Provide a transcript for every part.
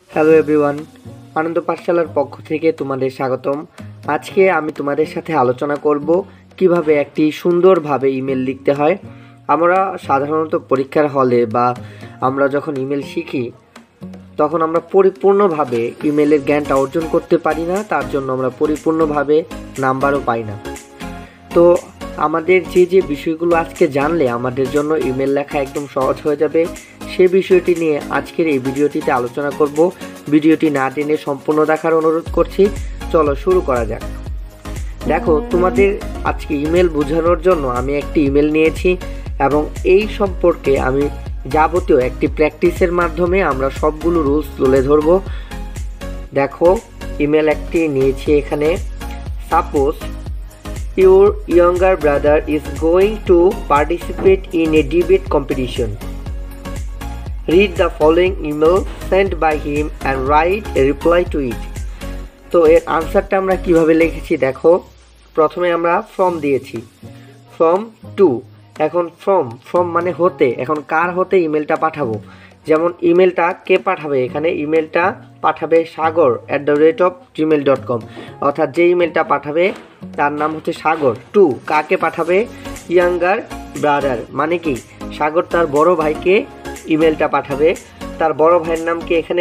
Hello everyone, আনন্দ পাঠশালার পক্ষ থেকে তোমাদের স্বাগতম। আজকে আমি তোমাদের সাথে আলোচনা করব কিভাবে একটি সুন্দরভাবে ইমেল লিখতে হয়। আমরা সাধারণত পরীক্ষার হলে বা আমরা যখন ইমেল শিখি তখন আমরা পরিপূর্ণভাবে ইমেলের জ্ঞানটা অর্জন করতে পারি না, তার জন্য আমরা পরিপূর্ণভাবে নাম্বারও পাই না। তো আমাদের যে বিষয়গুলো আজকে জানলে আমাদের জন্য ইমেল লেখা একদম সহজ হয়ে যাবে, সে বিষয়টি নিয়ে আজকের এই ভিডিওটিতে আলোচনা করব। ভিডিওটি না টেনে সম্পূর্ণ দেখার অনুরোধ করছি। চলো শুরু করা যাক। দেখো, তোমাদের আজকে ইমেল বোঝানোর জন্য আমি একটি ইমেল নিয়েছি এবং এই সম্পর্কে আমি যাবতীয় একটি প্র্যাকটিসের মাধ্যমে আমরা সবগুলো রুলস তুলে ধরব। দেখো, ইমেল একটি নিয়েছি এখানে। Suppose your younger brother is going to participate in a debate competition. Read the following email sent by him and write a reply to it. তো এর আনসারটা আমরা কিভাবে লিখেছি দেখো। প্রথমে আমরা ফ্রম দিয়েছি, ফ্রম টু। এখন ফ্রম মানে হতে, এখন কার হতে ইমেলটা পাঠাবো। যেমন ইমেলটা কে পাঠাবে, এখানে ইমেলটা পাঠাবে sagar@gmail.com, অর্থাৎ যে ইমেলটা পাঠাবে তার নাম হচ্ছে সাগর। টু কাকে পাঠাবে, ইয়াঙ্গার ব্রাদার, মানে কি সাগর তার বড় ভাইকে ইমেলটা পাঠাবে। তার বড় ভাইয়ের নাম কি, এখানে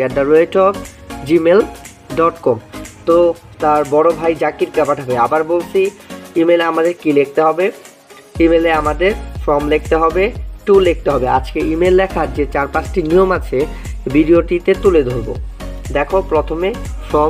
জাকির@gmail.com। তো তার বড় ভাই জাকিরকে পাঠাবে। আবার বলছি, ইমেলে আমাদের কি লিখতে হবে, ইমেলে আমাদের ফ্রম লিখতে হবে, টু লিখতে হবে। আজকে ইমেল লেখার যে 4-5টি নিয়ম আছে ভিডিওটিতে তুলে ধরবো। দেখো, প্রথমে ফ্রম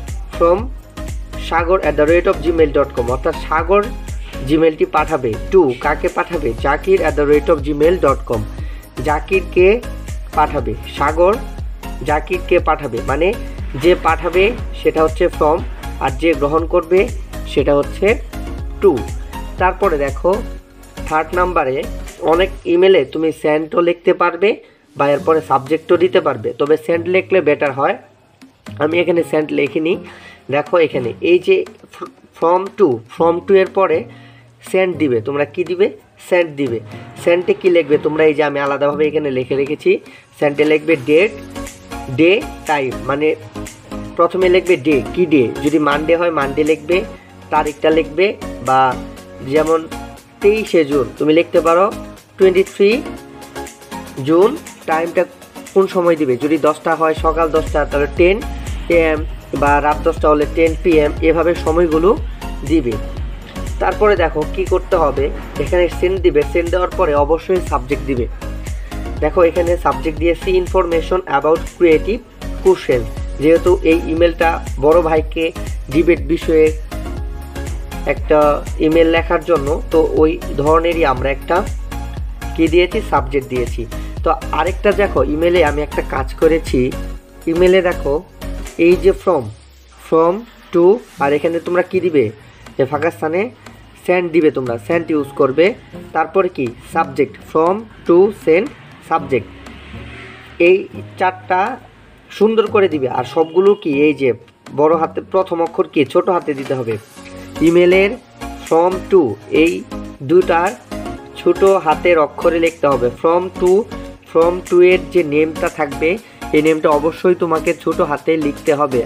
sagar@gmail.com, অর্থাৎ সাগর জিমেলটি পাঠাবে। টু কাকে পাঠাবে, জাকির@gmail.com, জাকিরকে পাঠাবে। সাগর জাকিরকে পাঠাবে, মানে যে পাঠাবে সেটা হচ্ছে ফ্রম আর যে গ্রহণ করবে সেটা হচ্ছে টু। তারপরে দেখো, থার্ড নাম্বারে অনেক ইমেলে তুমি সেন্ডও লিখতে পারবে বা এরপরে সাবজেক্টও দিতে পারবে, তবে সেন্ড লিখলে বেটার হয়। আমি এখানে সেন্ড লিখিনি। দেখো, এখানে এই যে ফ্রম টু এর পরে সেন্ড দিবে, তোমরা কি দিবে, সেন্ড দিবে। সেন্ডে কি লিখবে তোমরা, এই যে আমি আলাদাভাবে এখানে লিখে রেখেছি। সেন্ডে লিখবে ডে টাইম, মানে প্রথমে লিখবে ডে, কি ডে, যদি মানডে হয় মানডে লিখবে, তারিখটা লিখবে। বা যেমন 23শে জুন তুমি লিখতে পারো 23 জুন। টাইমটা কোন সময় দিবে, যদি 10টা হয় সকাল 10টা তাহলে 10 AM, বা রাত 10টা হলে 10 PM, এভাবে সময়গুলো দিবে। তারপরে দেখো কি করতে হবে, এখানে সেন্ড দিবে। সেন্ড দেওয়ার পরে অবশ্যই সাবজেক্ট দিবে। দেখো, এখানে সাবজেক্ট দিয়েছি ইনফরমেশন অ্যাবাউট ক্রিয়েটিভ কোশ্চেন। যেহেতু এই ইমেলটা বড় ভাইকে ডিবেট বিষয়ে একটা ইমেল লেখার জন্য, তো ওই ধরনেরই আমরা একটা কি দিয়েছি, সাবজেক্ট দিয়েছি। তো আরেকটা দেখো, ইমেলে আমি একটা কাজ করেছি। ইমেলে দেখো এই যে ফ্রম টু, আর এখানে তোমরা কি দিবে, যে ফাঁকা স্থানে সেন্ড দিবে, তোমরা সেন্ড ইউজ করবে। তারপরে কি, subject, from to send subject, এই 4টা সুন্দর করে দিবে। আর সবগুলো কি, এই যে বড় হাতে প্রথম অক্ষর কি ছোট হাতে দিতে হবে। ইমেলের ফ্রম টু এই দুটার ছোট হাতের অক্ষরে লিখতে হবে। ফ্রম টু এর যে নেমটা থাকবে এই নেমটা অবশ্যই তোমাকে ছোট হাতে লিখতে হবে।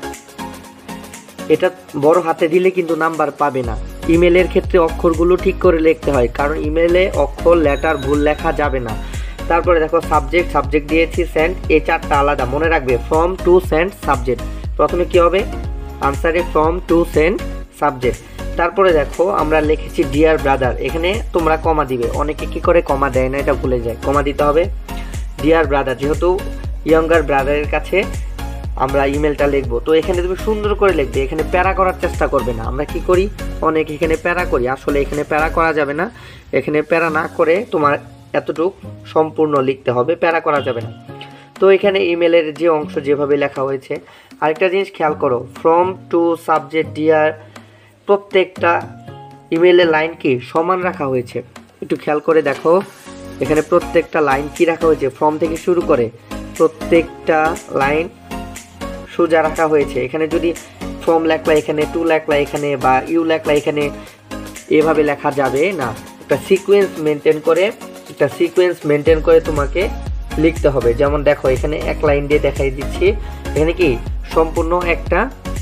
এটা বড় হাতে দিলে কিন্তু নাম্বার পাবে না। ইমেলের ক্ষেত্রে অক্ষরগুলো ঠিক করে লিখতে হয়, কারণ ইমেলে অক্ষর লেটার ভুল লেখা যাবে না। তারপরে দেখো, সাবজেক্ট দিয়েছি, সেন্ড, এই 4টা আলাদা মনে রাখবে। ফ্রম টু সেন্ড সাবজেক্ট, প্রথমে কি হবে আনসারে ফ্রম টু সেন্ড সাবজেক্ট। তারপরে দেখো আমরা লিখেছি ডিয়ার ব্রাদার, এখানে তোমরা কমা দিবে। অনেকে কি করে কমা দেয় না, এটা ভুলে যায়, কমা দিতে হবে। ডিয়ার ব্রাদার, যেহেতু ইয়ঙ্গার ব্রাদারের কাছে আমরা ইমেলটা লিখবো, তো এখানে তুমি সুন্দর করে লিখবে। এখানে প্যারা করার চেষ্টা করবে না। আমরা কি করি, অনেক এখানে প্যারা করি, আসলে এখানে প্যারা করা যাবে না। এখানে প্যারা না করে তোমার এতটুক সম্পূর্ণ লিখতে হবে, প্যারা করা যাবে না। তো এখানে ইমেলের যে অংশ যেভাবে লেখা হয়েছে, আরেকটা জিনিস খেয়াল করো, ফ্রম টু সাবজেক্ট ডিয়ার, প্রত্যেকটা ইমেলের লাইন কি সমান রাখা হয়েছে। একটু খেয়াল করে দেখো, এখানে প্রত্যেকটা লাইন কি রাখা হয়েছে, ফ্রম থেকে শুরু করে প্রত্যেকটা লাইন সোজা রাখা হয়েছে। এখানে যদি ফ্রম লেখলা এখানে, টু লেখলা এখানে, বা ইউ লেখলা এখানে, এভাবে লেখা যাবে না। একটা সিকোয়েন্স মেনটেন করে তোমাকে লিখতে হবে। যেমন দেখো এখানে এক লাইন দিয়ে দেখাই দিচ্ছি, এখানে কি সম্পূর্ণ একটা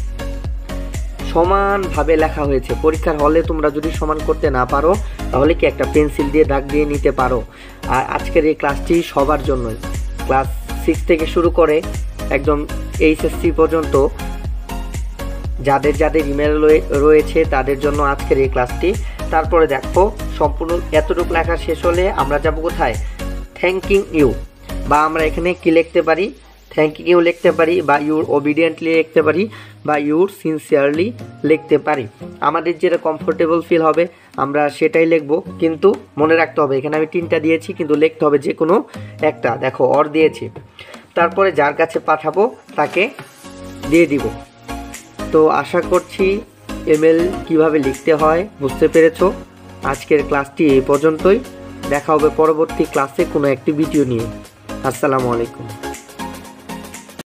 সমানভাবে লেখা হয়েছে। পরীক্ষার হলে তোমরা যদি সমান করতে না পারো তাহলে কি একটা পেন্সিল দিয়ে দাগ দিয়ে নিতে পারো। আর আজকের এই ক্লাসটি সবার জন্যই, ক্লাস 6 থেকে শুরু করে একদম এইচএসসি পর্যন্ত যাদের যাদের ইমেল রয়েছে তাদের জন্য আজকের এই ক্লাসটি। তারপরে দেখো সম্পূর্ণ এতটুকু লেখা শেষ হলে আমরা যাব কোথায়, থ্যাঙ্কিং ইউ, বা আমরা এখানে কি লিখতে পারি, থ্যাঙ্কিং ইউ লিখতে পারি, বা ইউর ওবিডিয়েন্টলি লিখতে পারি, বা ইউর সিনসিয়ারলি লিখতে পারি। আমাদের যেটা কমফোর্টেবল ফিল হবে আমরা সেটাই লিখব, কিন্তু মনে রাখতে হবে এখানে আমি 3টা দিয়েছি, কিন্তু লিখতে হবে যে কোনো একটা। দেখো অর দিয়েছি, তারপরে যার কাছে পাঠাবো তাকে দিয়ে দিব। তো আশা করছি ইমেল কিভাবে লিখতে হয় বুঝতে পেরেছো। আজকের ক্লাসটি এই পর্যন্তই, দেখা হবে পরবর্তী ক্লাসে কোনো একটি ভিডিও নিয়ে। আসসালামু আলাইকুম।